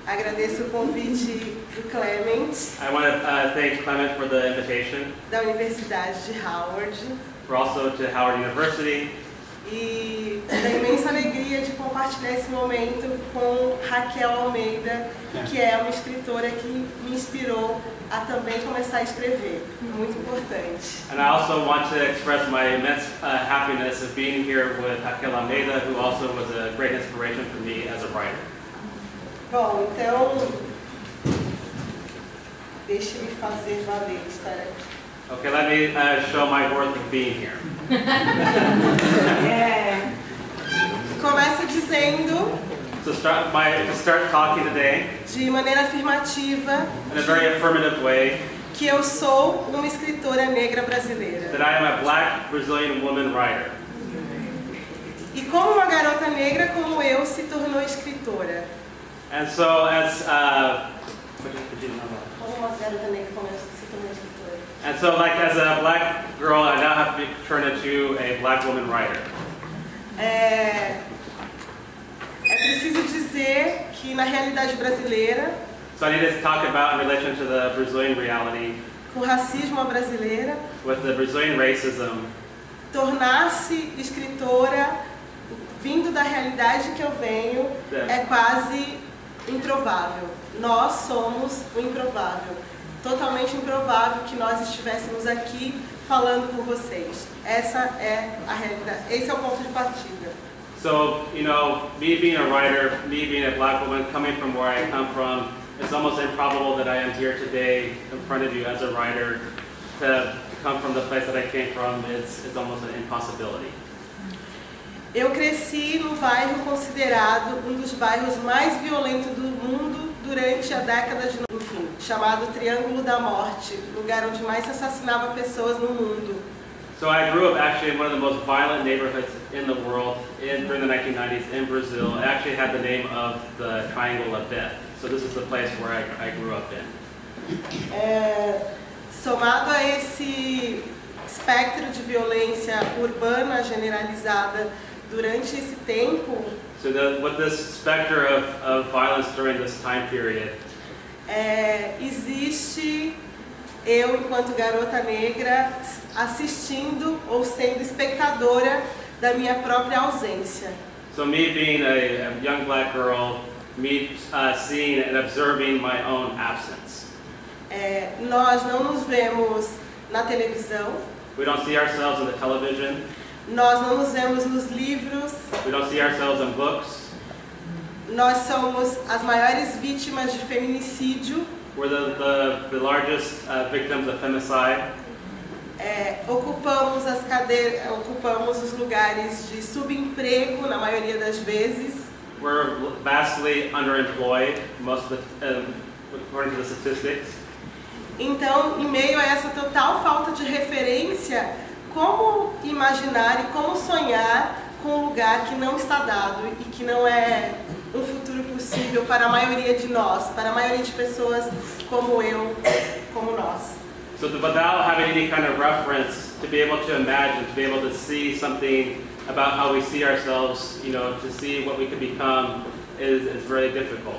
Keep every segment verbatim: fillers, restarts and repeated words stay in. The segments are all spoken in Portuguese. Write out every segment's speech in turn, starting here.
Agradeço o convite do Clement, I want to uh, thank Clement for the invitation, da Universidade de Howard, for also to Howard University, e da imensa alegria de compartilhar esse momento com Raquel Almeida, que é uma escritora que me inspirou a também começar a escrever. Muito importante. and I also want to express my immense uh, happiness of being here with Raquel Almeida, who also was a great inspiration for me as a writer. Bom, então, deixe-me fazer valer estar aqui. Okay, let me uh, show my worth of being here. É. Começo dizendo, So start my to start talking today de maneira afirmativa, in a very affirmative way que eu sou uma escritora negra brasileira. that I am a black Brazilian woman writer. E como uma garota negra como eu se tornou escritora? And so as uh, what did you know about? Como uma garota negra como eu se tornou escritora? And so like as a black girl, I now have to be turned into a black woman writer. É, é preciso dizer que na realidade brasileira, So I need to talk about in relation to the Brazilian reality, com o racismo à brasileira, with the Brazilian racism, tornar-se escritora vindo da realidade que eu venho é quase improvável. Nós somos o improvável. Totalmente improvável que nós estivéssemos aqui falando com vocês. Essa é a realidade. Esse é o ponto de partida. So, you know, me being a writer, me being a black woman, coming from where I come from, it's almost improbable that I am here today in front of you as a writer. To come from the place that I came from, it's, it's almost an impossibility. Eu cresci no bairro considerado um dos bairros mais violentos do mundo durante a década de, enfim, chamado Triângulo da Morte, lugar onde mais se assassinava pessoas no mundo. So I grew up actually in one of the most violent neighborhoods in the world in, during the nineteen nineties in Brazil. It actually had the name of the Triangle of Death. So this is the place where I, I grew up in. É, somado a esse espectro de violência urbana generalizada durante esse tempo, So the, with this specter of, of violence during this time period, é, existe eu, enquanto garota negra, assistindo ou sendo espectadora da minha própria ausência. so me being a, a young black girl, me uh, seeing and observing my own absence. É, nós não nos vemos na televisão, We don't see ourselves in the television. nós não nos vemos nos livros, We don't see ourselves in books. nós somos as maiores vítimas de feminicídio, We're the, the, the largest uh, victims of femicide. é, ocupamos as cadeiras, ocupamos os lugares de subemprego na maioria das vezes. We're vastly underemployed, most of the, um, according to the statistics. Então, em meio a essa total falta de referência, como imaginar e como sonhar com um lugar que não está dado e que não é um futuro possível para a maioria de nós, para a maioria de pessoas como eu, como nós. So the, without having any kind of reference to be able to imagine, to be able to see something about how we see ourselves, you know, to see what we could become is, is very difficult.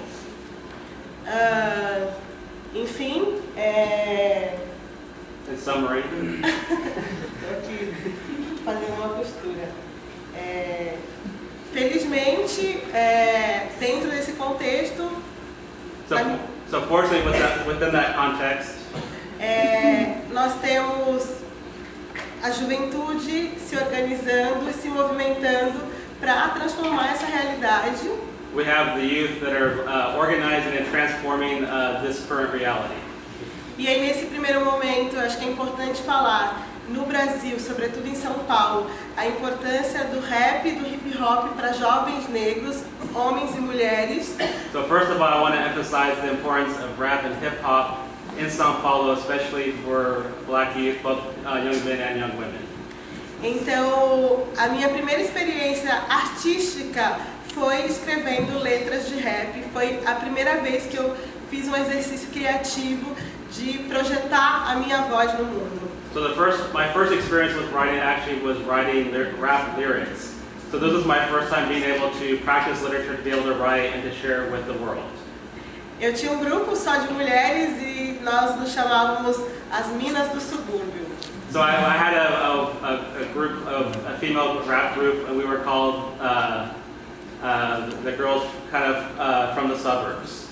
Uh, enfim, é... In summary, Estou aqui fazendo uma postura. É... Felizmente, é... dentro desse contexto, so, na... so fortunately within that, within that context, É, nós temos a juventude se organizando e se movimentando para transformar essa realidade. we have the youth that are uh, organizing and transforming uh, this current reality. E aí, nesse primeiro momento, eu acho que é importante falar, no Brasil, sobretudo em São Paulo, a importância do rap e do hip hop para jovens negros, homens e mulheres. So first of all, I want to emphasize the importance of rap and hip hop in São Paulo, especially for black youth, both uh, young men and young women. Então, a minha primeira experiência artística foi escrevendo letras de rap. Foi a primeira vez que eu fiz um exercício criativo de projetar a minha voz no mundo. So the first, my first experience with writing actually was writing lyric, rap lyrics. So this was my first time being able to practice literature, to be able to write and to share with the world. Eu tinha um grupo só de mulheres e nós nos chamávamos as Minas do Subúrbio. So I, I had a, a, a group of a female rap group, and we were called uh, uh, the girls kind of uh, from the suburbs.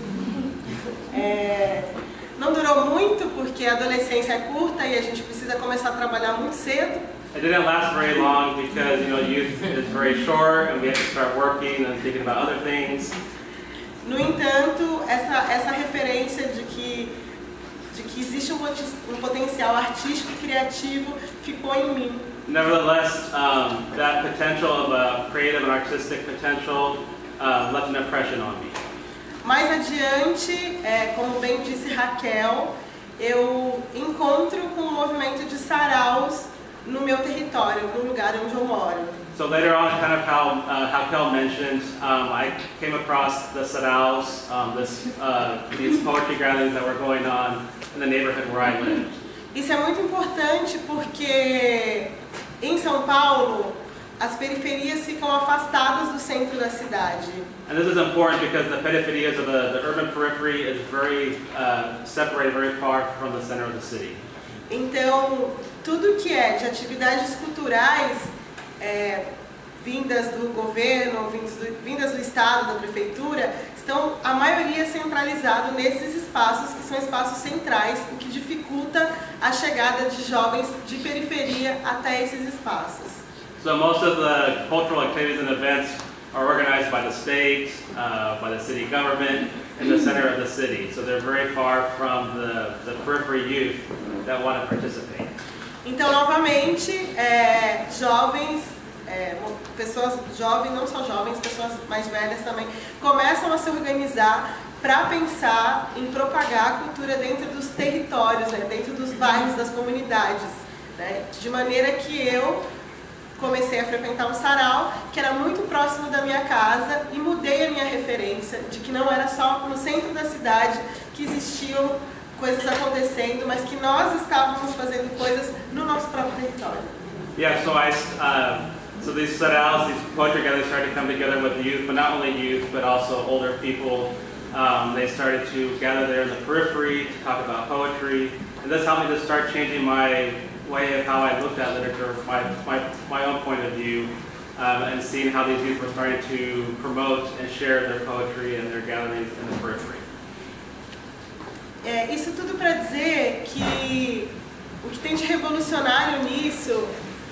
É, não durou muito porque a adolescência é curta e a gente precisa começar a trabalhar muito cedo. It didn't last very long because you know youth is very short, and we have to start working and thinking about other things. No entanto, essa essa referência de que de que existe um, um potencial artístico e criativo ficou em mim. Nevertheless, um, that potential of a creative and artistic potential uh, left an impression on me. Mais adiante, é, como bem disse Raquel, eu encontro com o movimento de saraus no meu território, no lugar onde eu moro. So later on, kind of how uh, Raquel mentioned, um, I came across the saraus, um, this, uh, these poetry gatherings that were going on in the neighborhood where I lived. Isso é muito importante porque em São Paulo as periferias ficam afastadas do centro da cidade. And this is important because the periferias of the, the urban periphery is very uh, separated, very far from the center of the city. Então, tudo que é de atividades culturais é, vindas do governo, vindas do, vindas do estado, da prefeitura, estão a maioria centralizado nesses espaços que são espaços centrais, o que dificulta a chegada de jovens de periferia até esses espaços. So most of the cultural activities and events are organized by the state, uh, by the city government, in the center of the city. So they're very far from the, the periphery youth that want to participate. Então, novamente, é, jovens, é, pessoas jovens, não só jovens, pessoas mais velhas também, começam a se organizar para pensar em propagar a cultura dentro dos territórios, né, dentro dos bairros, das comunidades, né, de maneira que eu comecei a frequentar um sarau que era muito próximo da minha casa e mudei a minha referência de que não era só no centro da cidade que existiam coisas acontecendo, mas que nós estávamos fazendo coisas no nosso próprio território. Yeah, so I, uh, so these saraus, these poetry gatherings started to come together with youth, but not only youth, but also older people. Um, they started to gather there in the periphery to talk about poetry, and this helped me to start changing my way of how I looked at literature, my, my, my own point of view, um, and seeing how these youth were starting to promote and share their poetry and their gatherings in the periphery. É, isso tudo para dizer que o que tem de revolucionário nisso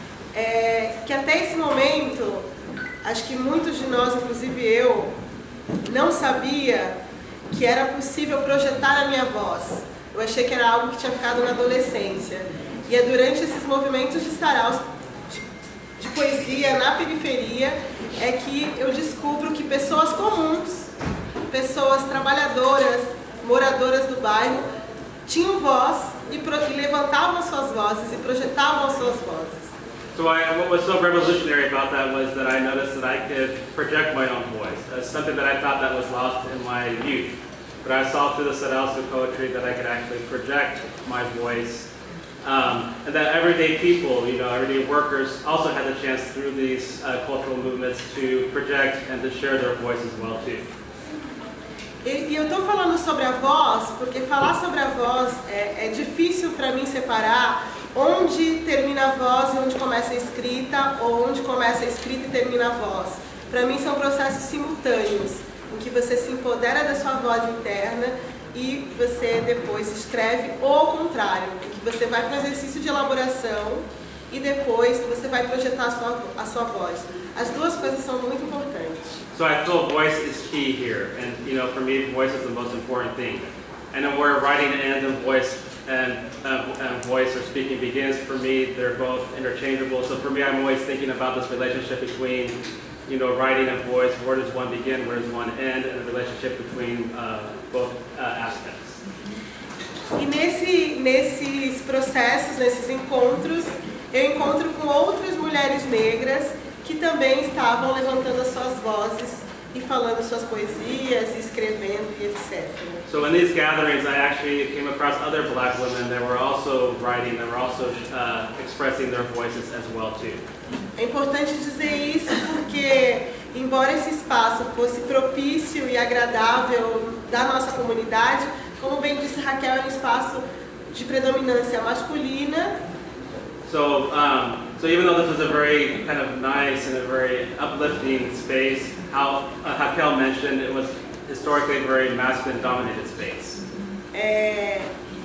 é que até esse momento, acho que muitos de nós, inclusive eu, não sabia que era possível projetar a minha voz. Eu achei que era algo que tinha ficado na adolescência. E é durante esses movimentos de saraus, de, de poesia na periferia, é que eu descubro que pessoas comuns, pessoas trabalhadoras, moradoras do bairro, tinham voz e, pro, e levantavam as suas vozes e projetavam as suas vozes. So I, what was so revolutionary about that was that I noticed that I could project my own voice. That's something that I thought that was lost in my youth. But I saw through the saraus of poetry that I could actually project my voice. Um, and that everyday people, you know, everyday workers also had the chance through these uh, cultural movements to project and to share their voice as well too. E, e eu estou falando sobre a voz, porque falar sobre a voz é, é difícil para mim separar onde termina a voz e onde começa a escrita, ou onde começa a escrita e termina a voz. Para mim são processos simultâneos, em que você se empodera da sua voz interna e você depois escreve, ou ao contrário, em que você vai para o exercício de elaboração e depois você vai projetar a sua, a sua voz. As duas coisas são muito importantes. So I feel voice is key here, and you know, for me, voice is the most important thing. And then where writing ends and voice and, uh, and voice or speaking begins, for me, they're both interchangeable. So for me, I'm always thinking about this relationship between, you know, writing and voice. Where does one begin? Where does one end? And the relationship between uh, both uh, aspects. E nesse, nesses processos, nesses encontros, eu encontro com outras mulheres negras que também estavam levantando as suas vozes e falando suas poesias, e escrevendo e etcétera. So in these gatherings, I actually came across other black women that were also writing, that were also uh, expressing their voices as well too. É importante dizer isso porque, embora esse espaço fosse propício e agradável da nossa comunidade. Como bem disse Raquel, é um espaço de predominância masculina. So, um, so even though this was a very kind of nice and a very uplifting space, how uh, Raquel mentioned, it was historically a very masculine-dominated space. É,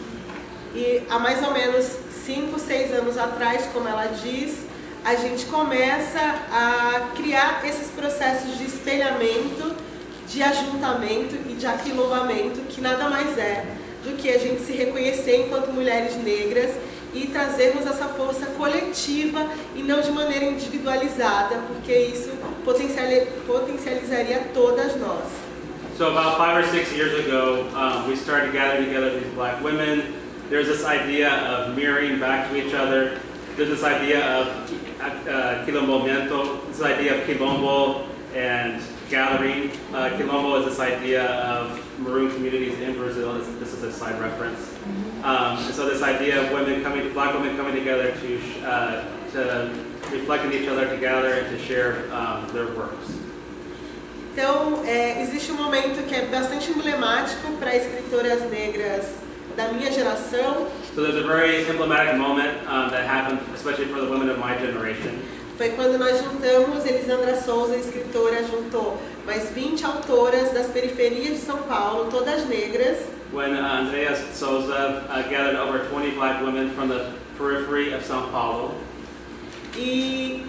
e há mais ou menos cinco, seis anos atrás, como ela diz, a gente começa a criar esses processos de espelhamento, de ajuntamento e de aquilombamento, que nada mais é do que a gente se reconhecer enquanto mulheres negras e trazermos essa força coletiva e não de maneira individualizada, porque isso potencializaria todas nós. So about five or six years ago, um, we started gathering together these black women. There's this idea of mirroring back to each other. There's this idea of uh, quilombamento, this idea of quilombo and gathering. Uh, quilombo is this idea of maroon communities in Brazil. This, this is a side reference. Um, and so this idea of women coming, black women coming together to uh, to reflect on each other, to gather and to share um, their works. Então, é, existe um momento que é bastante emblemático para escritoras negras da minha geração. So there's a very emblematic moment um, that happened, especially for the women of my generation. Foi quando nós juntamos, Elisandra Souza, escritora, juntou mais vinte autoras das periferias de São Paulo, todas negras. When uh, Andrea Souza uh, gathered over twenty black women from the periphery of São Paulo. E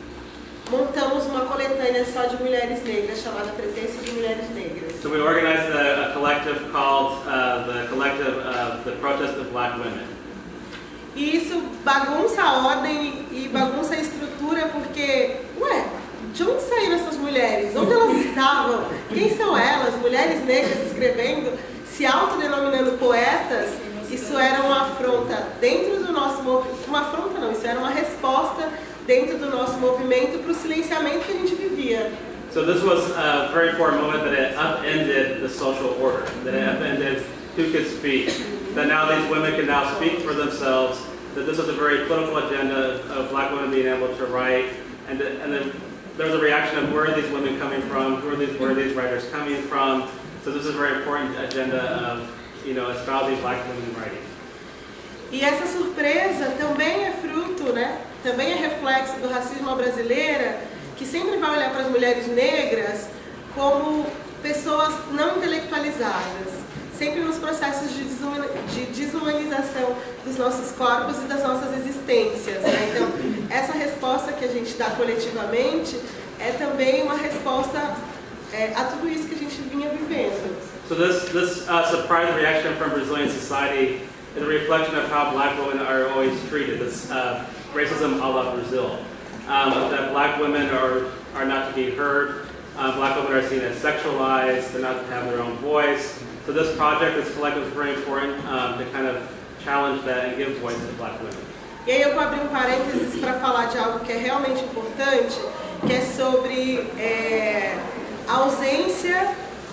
montamos uma coletânea só de mulheres negras, chamada Pretexto de Mulheres Negras. So we organized a, a collective called uh, the Collective of the Protest of Black Women. E isso bagunça a ordem e bagunça a estrutura, porque, ué, de onde saíram essas mulheres? Onde elas estavam? Quem são elas? Mulheres negras escrevendo, se autodenominando poetas. Isso era uma afronta dentro do nosso movimento, uma afronta não, isso era uma resposta dentro do nosso movimento para o silenciamento que a gente vivia. So this was a very important moment that it upended the social order, that it upended who could speak, that now these women can now speak for themselves, that this was a very political agenda of black women being able to write, and, and then there was a reaction of where are these women coming from, who are these, where are these writers coming from, so this is a very important agenda of, you know, espousing black women writing. E essa surpresa também é fruto, né? Também é reflexo do racismo brasileiro, que sempre vai olhar para as mulheres negras como pessoas não intelectualizadas, sempre nos processos de desumanização dos nossos corpos e das nossas existências, né? Então, essa resposta que a gente dá coletivamente é também uma resposta é, a tudo isso que a gente vinha vivendo. So this, this uh, surprise reaction from Brazilian society is a reflection of how black women are always treated, this uh, racism a la Brazil. Um, that black women are, are not to be heard, uh, black women are seen as sexualized, they're not to have their own voice. So this project, this collective is very important um, to kind of challenge that and give voice to black women. E aí eu vou abrir um parênteses para falar de algo que é realmente importante, que é sobre é, a ausência,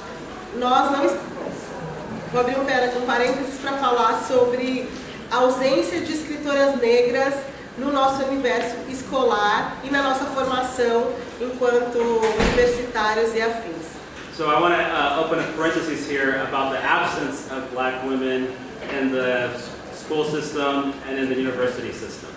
nós não... Vou abrir um parênteses para falar sobre a ausência de escritoras negras no nosso universo escolar e na nossa formação enquanto universitários e afins. So I want to uh, open a parenthesis here about the absence of black women in the school system and in the university system.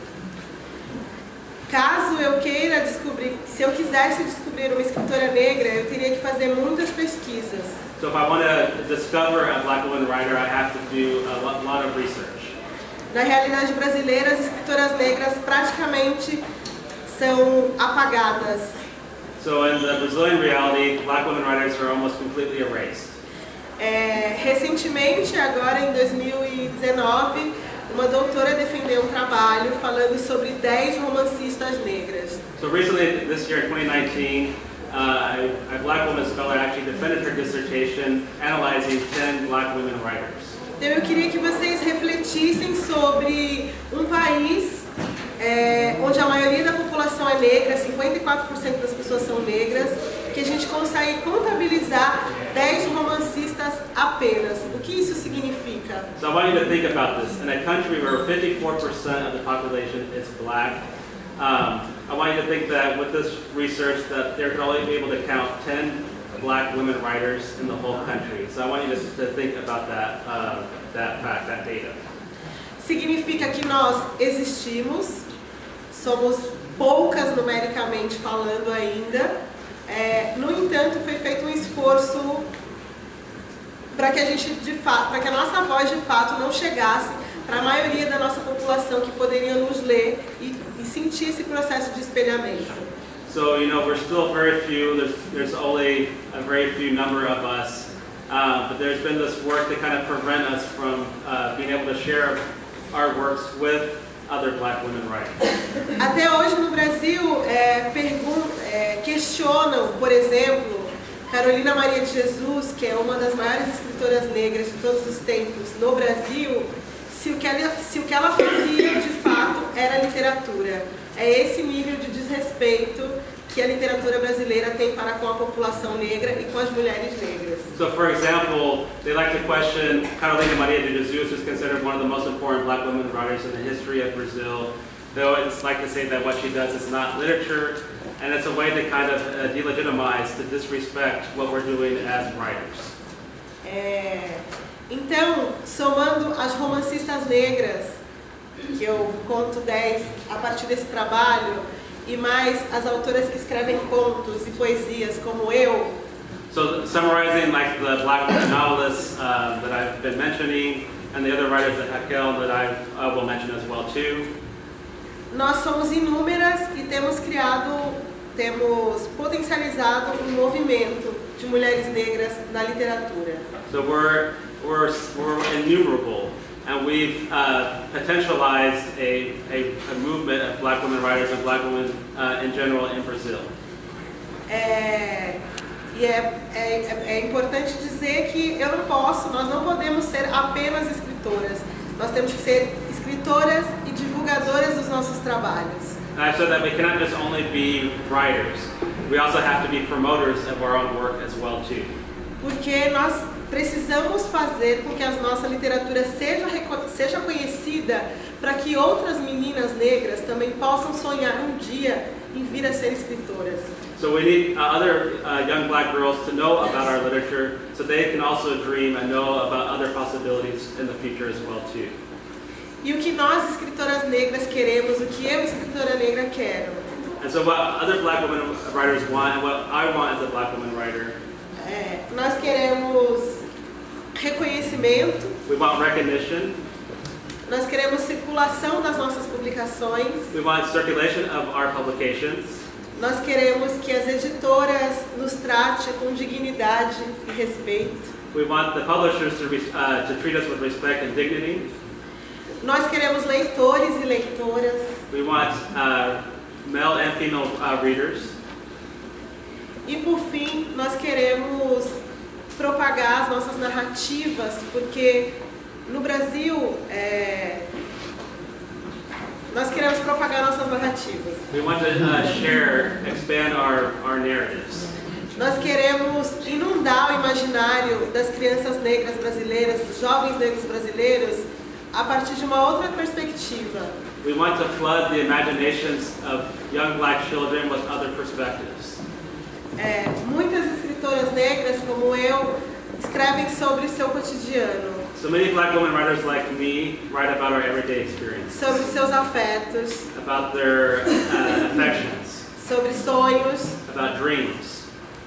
Caso eu queira descobrir, se eu quisesse descobrir uma escritora negra, eu teria que fazer muitas pesquisas. So if I want to discover a black woman writer, I have to do a lot of research. Na realidade brasileira, as escritoras negras praticamente são apagadas. So in the Brazilian reality, black women writers are almost completely erased. É, recentemente, agora em dois mil e dezenove, uma doutora defendeu um trabalho falando sobre dez romancistas negras. So recently, this year, twenty nineteen, uh, a, a black woman scholar actually defended her dissertation analyzing ten black women writers. Então eu queria que vocês refletissem sobre um país é, onde a maioria da população é negra, cinquenta e quatro por cento das pessoas são negras, que a gente consegue contabilizar dez romancistas apenas. O que isso significa? So I want you to think about this. In a country where fifty-four percent of the population is black, um, I want you to think that with this research that they're going to only be able to count ten black women writers in the whole country. So I want you to, to think about that, uh, that fact, that data. Significa que nós existimos, somos poucas numericamente falando ainda, é, no entanto foi feito um esforço para que a gente de fato, para que a nossa voz de fato não chegasse para a maioria da nossa população que poderia nos ler e, e sentir esse processo de espelhamento. So, you know, we're still very few, there's, there's only a very few number of us, uh, but there's been this work to kind of prevent us from uh, being able to share our works with other black women writers. Até hoje no Brasil, é, pergun é, questionam, por exemplo, Carolina Maria de Jesus, que é uma das maiores escritoras negras de todos os tempos no Brasil, se o que ela, se o que ela fazia de fato era literatura. É esse nível de desrespeito que a literatura brasileira tem para com a população negra e com as mulheres negras. So, for example, they like to question Carolina Maria de Jesus, who's considered one of the most important black women writers in the history of Brazil. Though it's like to say that what she does is not literature, and it's a way to kind of uh, delegitimize, to disrespect what we're doing as writers. É, então, somando as romancistas negras, que eu conto dez a partir desse trabalho, e mais as autoras que escrevem contos e poesias como eu. So, summarizing, like the black novelists uh, that I've been mentioning, and the other writers that Raquel that I uh, will mention as well too. Nós somos inúmeras e temos criado, temos potencializado um movimento de mulheres negras na literatura. So we're we're we're innumerable. And we've uh, potentialized a, a, a movement of black women writers and black women uh, in general in Brazil. É, e é, é, é importante dizer que eu não posso, nós não podemos ser apenas escritoras. Nós temos que ser escritoras e divulgadoras dos nossos trabalhos. And I said that we cannot just only be writers. We also have to be promoters of our own work as well too. Porque nós precisamos fazer com que a nossa literatura seja, seja conhecida para que outras meninas negras também possam sonhar um dia em vir a ser escritoras. So we need uh, other uh, young black girls to know about our literature so they can also dream and know about other possibilities in the future as well too. E o que nós escritoras negras queremos, o que eu escritora negra quero. And so what other black women writers want and what I want as a black woman writer. É, nós queremos reconhecimento. We want recognition. Nós queremos circulação das nossas publicações. We want circulation of our publications. Nós queremos que as editoras nos tratem com dignidade e respeito. We want the publishers to, uh, to treat us with respect and dignity. Nós queremos leitores e leitoras. We want uh, male and female uh, readers. E por fim, nós queremos propagar as nossas narrativas, porque no Brasil, é, nós queremos propagar nossas narrativas. We want to uh, share, expand our, our narratives. Nós queremos inundar o imaginário das crianças negras brasileiras, dos jovens negros brasileiros, a partir de uma outra perspectiva. We want to flood the imaginations of young black children with other perspectives. É, muitas escritoras negras, como eu, escrevem sobre o seu cotidiano. So many black women writers like me write about our everyday experience. Sobre seus afetos. About their uh, affections. Sobre sonhos. About dreams.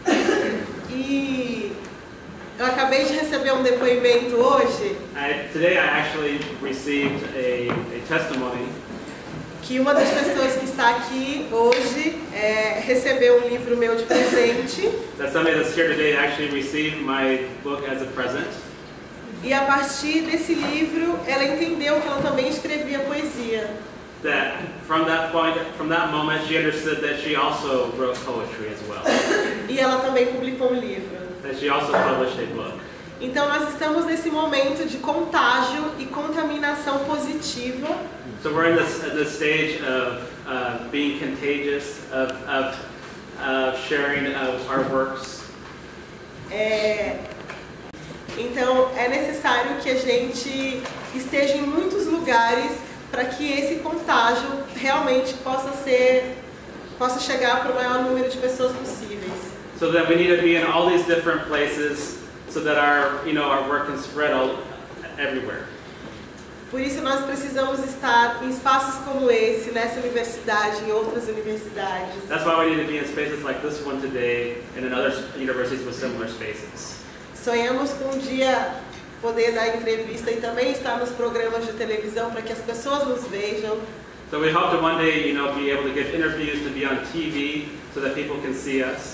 E eu acabei de receber um depoimento hoje. I, today I actually received a, a testimony. Que uma das pessoas que está aqui hoje é, recebeu um livro meu de presente. That somebody that's here today actually received my book as a present. E a partir desse livro, ela entendeu que ela também escrevia poesia. That from that point, from that moment, she understood that she also wrote poetry as well. E ela também publicou um livro. That she also published a book. Então nós estamos nesse momento de contágio e contaminação positiva. So we're in this, uh, this stage of uh, being contagious, of, of uh, sharing of our works. É, então é necessário que a gente esteja em muitos lugares para que esse contágio realmente possa ser, possa chegar para o maior número de pessoas possíveis. So that we need to be in all these different places so that our, you know, our work can spread all, everywhere. Por isso nós precisamos estar em espaços como esse, nessa universidade, em outras universidades. That's why we need to be in spaces like this one today and in other universities with similar spaces. Sonhamos com um dia poder dar entrevista e também estar nos programas de televisão para que as pessoas nos vejam. So we hope to one day, you know, be able to give interviews, to be on T V, so that people can see us.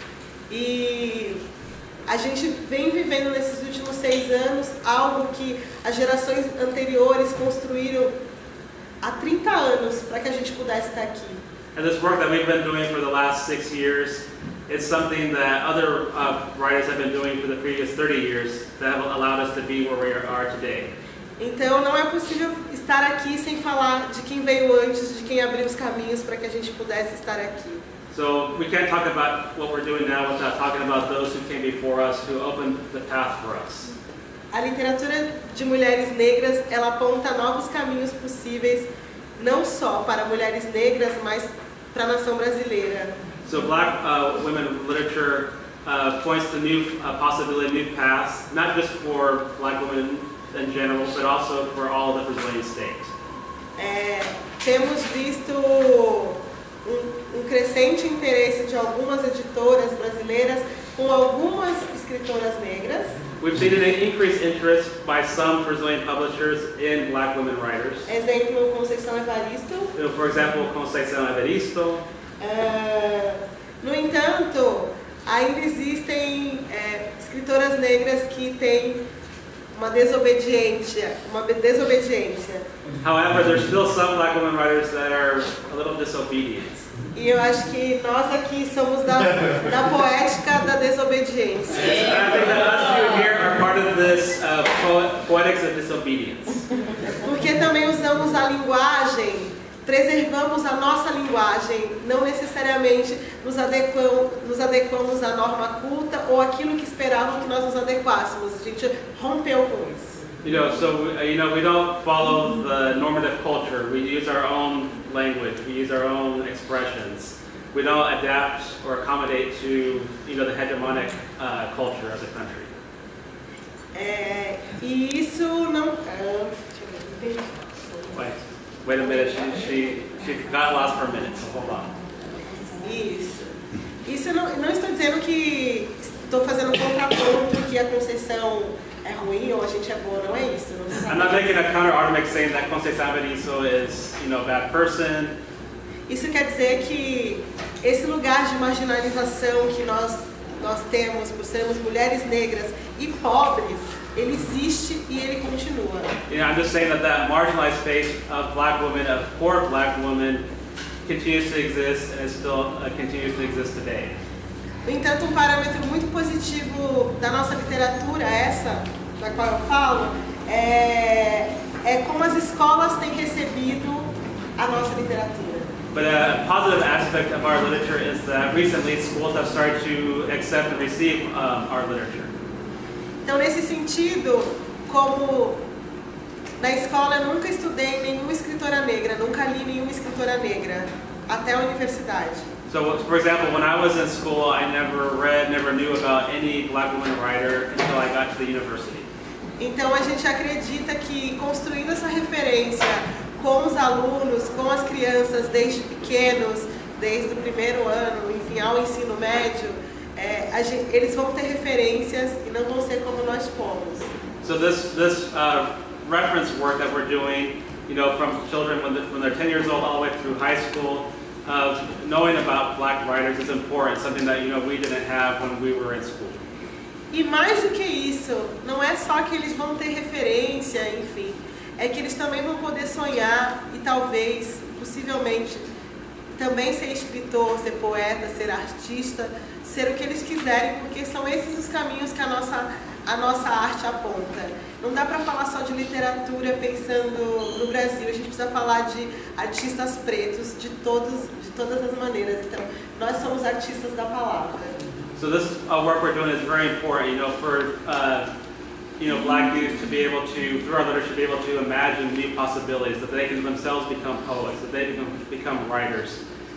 E a gente vem vivendo nesses últimos seis anos algo que as gerações anteriores construíram há trinta anos para que a gente pudesse estar aqui. And this work that we've been doing for the last six years, it's something that other uh, writers have been doing for the previous thirty years that have allowed us to be where we are today. Então não é possível estar aqui sem falar de quem veio antes, de quem abriu os caminhos para que a gente pudesse estar aqui. So we can't talk about what we're doing now without talking about those who came before us, who opened the path for us. A literatura de mulheres negras, ela aponta novos caminhos possíveis, não só para mulheres negras, mas para a nação brasileira. So black uh, women literature uh, points to new uh, possibility, new paths, not just for black women in general, but also for all of the Brazilian state. É, temos visto um, um crescente interesse de algumas editoras brasileiras com algumas escritoras negras. We've seen an increased interest by some Brazilian publishers in black women writers. Exemplo, Conceição Evaristo. So, for example, Conceição Evaristo. Uh, no entanto, ainda existem é, escritoras negras que têm uma desobediência, uma desobediência. However, there's still some black women writers that are a little disobedient. E eu acho que nós aqui somos da, da poética da desobediência. And I think that us two here are part of this uh, po poetics of disobedience. Porque também usamos a linguagem, preservamos a nossa linguagem, não necessariamente nos adequamos, nos adequamos à norma culta ou aquilo que esperavam que nós nos adequássemos. A gente rompeu com isso. You know, so you know, we don't follow the normative culture. We use our own language. We use our own expressions. We don't adapt or accommodate to, you know, the hegemonic uh, culture of the country. É, e isso não. Uh, deixa eu ver. Wait, wait a minute. She she she got lost for a minute. So hold on. Isso. Isso eu não, não estou dizendo que estou fazendo um contraponto que a Conceição é ruim ou a gente é boa, não é isso. Não I'm not making a counter argument saying that Conceição Evaristo is, you know, a bad person. Isso quer dizer que esse lugar de marginalização que nós nós temos por sermos mulheres negras e pobres, ele existe e ele continua. You know, I'm just saying that that marginalized space of black women, of poor black women, continues to exist and it still uh, continues to exist today. No entanto, um parâmetro muito positivo da nossa literatura, essa da qual eu falo, é, é como as escolas têm recebido a nossa literatura. But a positive aspect of our literature is that recently schools have started to accept and receive um, our literature. Então, nesse sentido, como na escola eu nunca estudei nenhuma escritora negra, nunca li nenhuma escritora negra, até a universidade. So, for example, when I was in school, I never read, never knew about any black woman writer until I got to the university. Então, a gente acredita que construindo essa referência com os alunos, com as crianças desde pequenos, desde o primeiro ano, enfim, ao ensino médio, é, a gente, eles vão ter referências e não vão ser como nós fomos. So this this uh, reference work that we're doing, you know, from children when, the, when they're ten years old all the way through high school, of knowing about black writers is important, something that, you know, we didn't have when we were in school. E mais do que isso, não é só que eles vão ter referência, enfim, é que eles também vão poder sonhar e talvez, possivelmente, também ser escritor, ser poeta, ser artista, ser o que eles quiserem, porque são esses os caminhos que a nossa, a nossa arte aponta. Não dá para falar só de literatura pensando no Brasil, a gente precisa falar de artistas pretos de, todos, de todas as maneiras. Então, nós somos artistas da palavra. So this uh, work we're doing is very important, you know, for uh, you know, black youth to be able to, through our literature, to be able to imagine new possibilities, that they can themselves become poets, that they can become writers.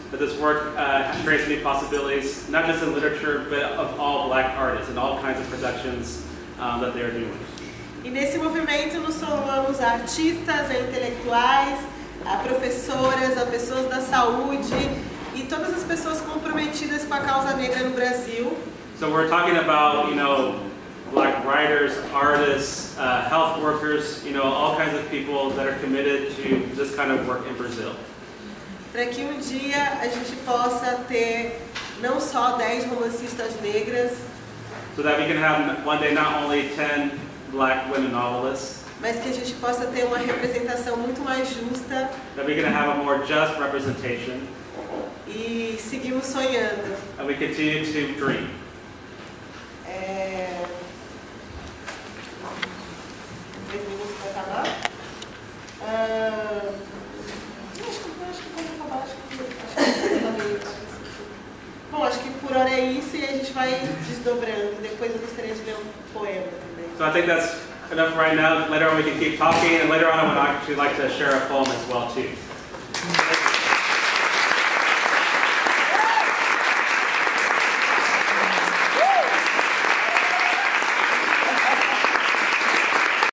that this work uh, creates new possibilities, not just in literature, but of all black artists and all kinds of productions um, that they are doing. E nesse movimento nós somamos a artistas, a intelectuais, a professoras, a pessoas da saúde e todas as pessoas comprometidas com a causa negra no Brasil. So we're talking about, you know, black writers, artists, uh, health workers, you know, all kinds of people that are committed to this kind of work in Brazil. Para que um dia a gente possa ter não só dez romancistas negras, so that we can have one day not only ten black women novelists, mas que a gente possa ter uma representação muito mais justa, that we can have a more just representation, e seguimos sonhando. and we continue to dream. É... Três minutos para acabar. Ah... Acho que, acho que pode acabar. Acho que, acho que tá meio... Bom, acho que por hora é isso e a gente vai desdobrando. Depois eu gostaria de ler um poema também. So I think that's enough right now. Later on we can keep talking, and later on I would actually like to share a poem as well too.